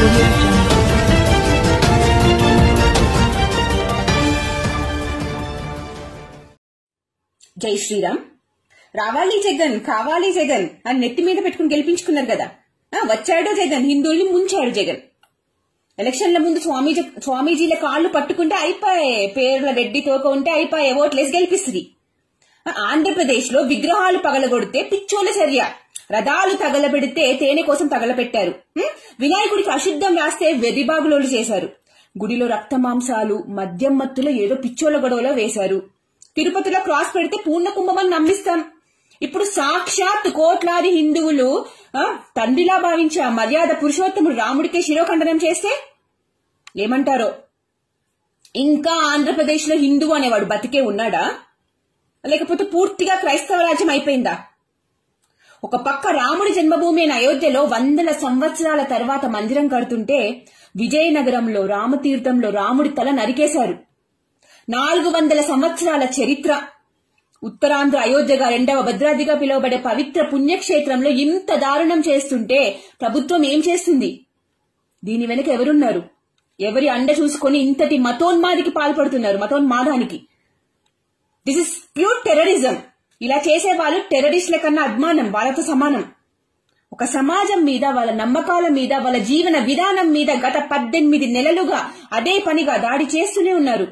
audio jungle. జై శ్రీరామ్. రావాలి జగన్, కావాలి జగన్ అని నెత్తి మీద పెట్టుకుని గెలిపించుకున్నారు కదా. వచ్చాడు జగన్, హిందువుల్ని ముంచాడు జగన్. ఎలక్షన్ల ముందు స్వామీజీల కాళ్లు పట్టుకుంటే అయిపోయే, పేర్ల రెడ్డి తోక ఉంటే అయిపోయే, ఓట్లేసి గెలిపిస్తుంది. ఆంధ్రప్రదేశ్ లో విగ్రహాలు పగలగొడితే పిచ్చోల చర్య, రథాలు తగలబెడితే తేనె కోసం తగలబెట్టారు. వినాయకుడికి అశుద్ధం రాస్తే వెర్రిబాగులోలు చేశారు. గుడిలో రక్త మాంసాలు, మద్యం మత్తులో ఏదో పిచ్చోల గొడవలో వేశారు. తిరుపతిలో క్రాస్ పెడితే పూర్ణ కుంభమని నమ్మిస్తాం. ఇప్పుడు సాక్షాత్ కోట్లాది హిందువులు తండ్రిలా భావించే మర్యాద పురుషోత్తముడు రాముడికే శిరోఖండనం చేస్తే ఏమంటారో. ఇంకా ఆంధ్రప్రదేశ్ లో హిందువు అనేవాడు బతికే ఉన్నాడా, లేకపోతే పూర్తిగా క్రైస్తవ రాజ్యం అయిపోయిందా? ఒక పక్క రాముడి జన్మభూమి అయిన అయోధ్యలో 100 సంవత్సరాల తర్వాత మందిరం కడుతుంటే విజయనగరంలో రామతీర్థంలో రాముడి తల నరికేశారు. 400 సంవత్సరాల చరిత్ర. ఉత్తరాంధ్ర అయోధ్యగా, రెండవ భద్రాద్రిగా పిలువబడే పవిత్ర పుణ్యక్షేత్రంలో ఇంత దారుణం చేస్తుంటే ప్రభుత్వం ఏం చేస్తుంది? దీని వెనుక ఎవరున్నారు? ఎవరి అండ చూసుకొని ఇంతటి మతోన్మాదికి పాల్పడుతున్నారు? మతోన్మాదానికి. This is pure terrorism. ఇలా చేసే వాళ్ళు టెర్రరిస్టుల కన్నా అద్మానం, వాళ్ళతో సమానం. ఒక సమాజం మీద, వాళ్ళ నమ్మకాల మీద, వాళ్ళ జీవన విధానం మీద గత 18 నెలలుగా అదే పనిగా దాడి చేస్తూనే ఉన్నారు.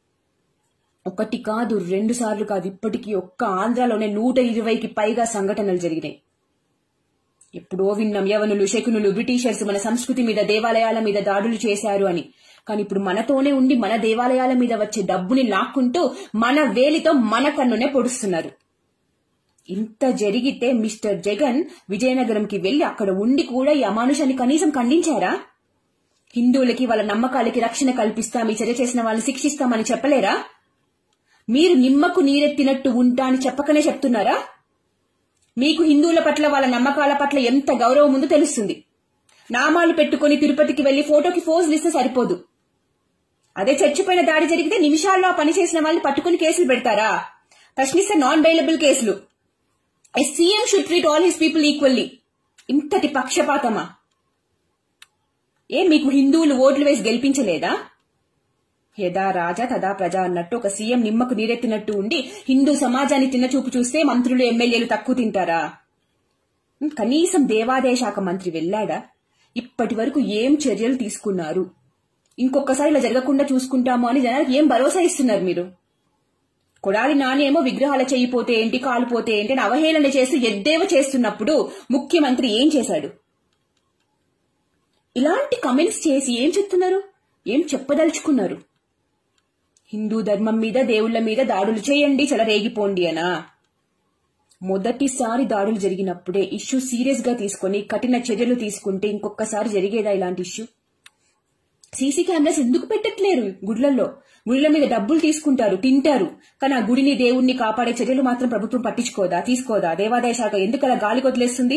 ఒకటి కాదు, 2 సార్లు కాదు, ఇప్పటికీ ఒక్క ఆంధ్రాలోనే 120కి పైగా సంఘటనలు జరిగినాయి. ఎప్పుడో విన్నాం యవనులు, శకునులు, బ్రిటిషర్స్ మన సంస్కృతి మీద, దేవాలయాల మీద దాడులు చేశారు అని. కానీ ఇప్పుడు మనతోనే ఉండి మన దేవాలయాల మీద వచ్చే డబ్బుని లాక్కుంటూ మన వేలితో మన కన్నునే పొడుస్తున్నారు. ఇంత జరిగితే మిస్టర్ జగన్ విజయనగరంకి వెళ్లి అక్కడ ఉండి కూడా ఈ అమానుషాన్ని కనీసం ఖండించారా? హిందువులకి, వాళ్ళ నమ్మకాలకి రక్షణ కల్పిస్తాం, ఈ చర్య చేసిన వాళ్ళని శిక్షిస్తామని చెప్పలేరా? మీరు నిమ్మకు నీరెత్తినట్టు ఉంటా అని చెప్పకనే చెప్తున్నారా? మీకు హిందువుల పట్ల, వాళ్ళ నమ్మకాల పట్ల ఎంత గౌరవం ఉందో తెలుస్తుంది. నామాలు పెట్టుకుని తిరుపతికి వెళ్లి ఫోటోకి ఫోజులు ఇస్తే సరిపోదు. అదే చచ్చిపోయిన దాడి జరిగితే నిమిషాల్లో ఆ పని చేసిన వాళ్ళని పట్టుకుని కేసులు పెడతారా? ప్రశ్నిస్తే నాన్ బెయిలబుల్ కేసులు. A CM should treat all his people equally. ఇంతటి పక్షపాతమా? మీకు హిందువులు ఓట్లు వేసి గెలిపించలేదా? యదా రాజా తదా ప్రజ అన్నట్టు ఒక సీఎం నిమ్మకు నీరెత్తినట్టు ఉండి హిందూ సమాజాన్ని చిన్న చూపు చూస్తే మంత్రులు, ఎమ్మెల్యేలు తక్కువ తింటారా? కనీసం దేవాదాయ శాఖ మంత్రి వెళ్లాడా? ఇప్పటి వరకు ఏం చర్యలు తీసుకున్నారు? ఇంకొకసారి ఇలా జరగకుండా చూసుకుంటాము అని జనానికి ఏం భరోసా ఇస్తున్నారు మీరు? కొడాలి నాని ఏమో విగ్రహాల చేయిపోతే ఏంటి, కాలుపోతే ఏంటి అని అవహేళన చేస్తూ ఎద్దేవ చేస్తున్నప్పుడు ముఖ్యమంత్రి ఏం చేశాడు? ఇలాంటి కమెంట్స్ చేసి ఏం చెప్తున్నారు? ఏం చెప్పదలుచుకున్నారు? హిందూ ధర్మం మీద, దేవుళ్ల మీద దాడులు చేయండి, చెలరేగిపోండి అనా? మొదటిసారి దాడులు జరిగినప్పుడే ఇష్యూ సీరియస్ గా తీసుకుని కఠిన చర్యలు తీసుకుంటే ఇంకొకసారి జరిగేదా ఇలాంటి ఇష్యూ? సీసీ కెమెరాస్ ఎందుకు పెట్టట్లేరు గుడులలో? గుడిల మీద డబ్బులు తీసుకుంటారు, తింటారు. కానీ ఆ గుడిని, దేవుణ్ణి కాపాడే చర్యలు మాత్రం ప్రభుత్వం పట్టించుకోదా, తీసుకోదా? దేవాదాయ శాఖ ఎందుకలా గాలి కొదిలేస్తుంది?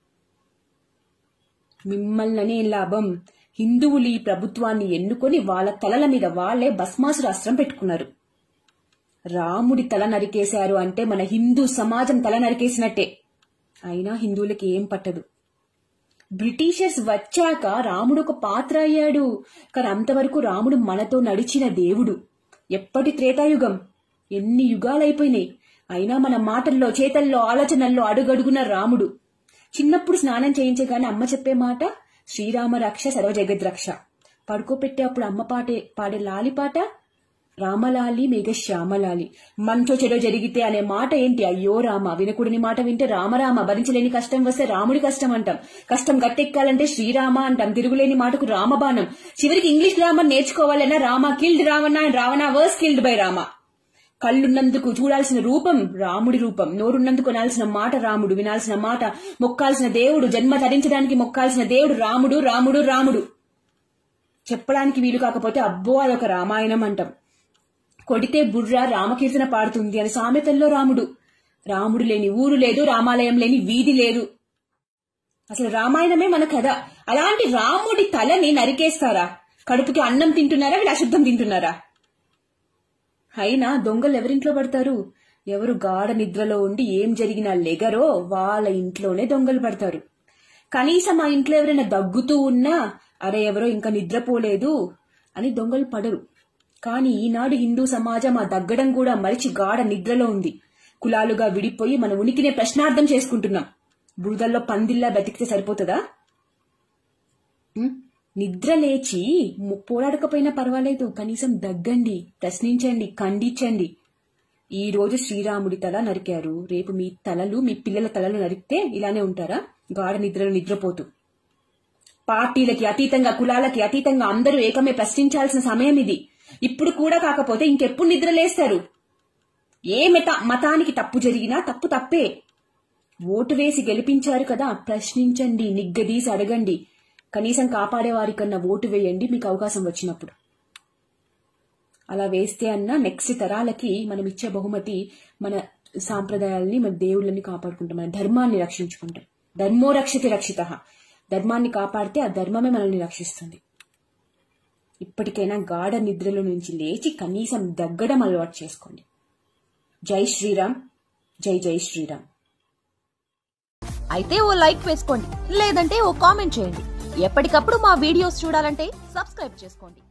మిమ్మల్ని లాభం. హిందువులు ఈ ప్రభుత్వాన్ని ఎన్నుకొని వాళ్ళ తలల మీద వాళ్లే భస్మాసుర అస్త్రం పెట్టుకున్నారు. రాముడి తల నరికేశారు అంటే మన హిందూ సమాజం తల నరికేసినట్టే. అయినా హిందువులకి ఏం పట్టదు. బ్రిటిషర్స్ వచ్చాక రాముడు ఒక పాత్ర అయ్యాడు. కానీ అంతవరకు రాముడు మనతో నడిచిన దేవుడు. ఎప్పటి త్రేతాయుగం, ఎన్ని యుగాలైపోయినాయి. అయినా మన మాటల్లో, చేతల్లో, ఆలోచనల్లో అడుగడుగున రాముడు. చిన్నప్పుడు స్నానం చేయించగానే అమ్మ చెప్పే మాట శ్రీరామ రక్ష సర్వ జగద్రక్ష. పడుకోపెట్టే అప్పుడు అమ్మ పాడే లాలి పాట రామలాలి మేఘ శ్యామలాలి. మంచో చెడో జరిగితే అనే మాట ఏంటి? అయ్యో రామ. వినకుడిని మాట వింటే రామరామ. భరించలేని కష్టం వస్తే రాముడి కష్టం అంటాం. కష్టం గట్టెక్కాలంటే శ్రీరామ అంటాం. తిరుగులేని మాటకు రామబాణం. చివరికి ఇంగ్లీష్ గ్రామర్ నేర్చుకోవాలన్నా Rama killed Ravana and Ravana was killed by Rama. కళ్ళున్నందుకు చూడాల్సిన రూపం రాముడి రూపం. నోరున్నందుకు కొనాల్సిన మాట రాముడు. వినాల్సిన మాట, మొక్కాల్సిన దేవుడు, జన్మ ధరించడానికి మొక్కాల్సిన దేవుడు రాముడు, రాముడు, రాముడు. చెప్పడానికి వీలు కాకపోతే అబ్బో అదొక రామాయణం అంటాం. కొడితే బుర్ర రామకీర్తన పాడుతుంది అని సామెతల్లో రాముడు. రాముడు లేని ఊరు లేదు, రామాలయం లేని వీధి లేదు. అసలు రామాయణమే మన కథ. అలాంటి రాముడి తలని నరికేస్తారా? కడుపుకి అన్నం తింటున్నారా? వీళ్ళు అశుద్ధం తింటున్నారా? అయినా దొంగలు ఎవరింట్లో పడతారు? ఎవరు గాఢ నిద్రలో ఉండి ఏం జరిగినా లెగరో వాళ్ళ ఇంట్లోనే దొంగలు పడతారు. కనీసం ఆ ఇంట్లో ఎవరైనా దగ్గుతూ ఉన్నా అరే ఎవరో ఇంకా నిద్రపోలేదు అని దొంగలు పడరు. కానీ ఈనాడు హిందూ సమాజం ఆ దగ్గడం కూడా మరిచి గాఢ నిద్రలో ఉంది. కులాలుగా విడిపోయి మన ఉనికినే ప్రశ్నార్థం చేసుకుంటున్నాం. బురదల్లో పందిల్లా బతికితే సరిపోతుందా? నిద్ర లేచి పోరాడకపోయినా పర్వాలేదు, కనీసం దగ్గండి, ప్రశ్నించండి, ఖండించండి. ఈ రోజు శ్రీరాముడి తల నరికారు, రేపు మీ తలలు, మీ పిల్లల తలలు నరికితే ఇలానే ఉంటారా? గాఢ నిద్రలో నిద్రపోతూ. పార్టీలకి అతీతంగా, కులాలకి అతీతంగా అందరూ ఏకమే ప్రశ్నించాల్సిన సమయం ఇది. ఇప్పుడు కూడా కాకపోతే ఇంకెప్పుడు నిద్రలేస్తారు? ఏ మతానికి తప్పు జరిగినా తప్పు తప్పే. ఓటు వేసి గెలిపించారు కదా, ప్రశ్నించండి, నిగ్గదీసి అడగండి. కనీసం కాపాడేవారి కన్నా ఓటు వేయండి మీకు అవకాశం వచ్చినప్పుడు. అలా వేస్తే అన్నా నెక్స్ట్ తరాలకి మనం ఇచ్చే బహుమతి మన సాంప్రదాయాల్ని, మన దేవుళ్ళని కాపాడుకుంటాం, మన ధర్మాన్ని రక్షించుకుంటాం. ధర్మో రక్షతి రక్షితః. ధర్మాన్ని కాపాడితే ఆ ధర్మమే మనల్ని రక్షిస్తుంది. ఇప్పటికైనా గాఢ నిద్రలో నుంచి లేచి కనీసం దగ్గడం అలవాటు చేసుకోండి. జై శ్రీరామ్, జై జై శ్రీరామ్. అయితే ఓ లైక్ వేసుకోండి, లేదంటే ఓ కామెంట్ చేయండి. ఎప్పటికప్పుడు మా వీడియోస్ చూడాలంటే సబ్స్క్రైబ్ చేసుకోండి.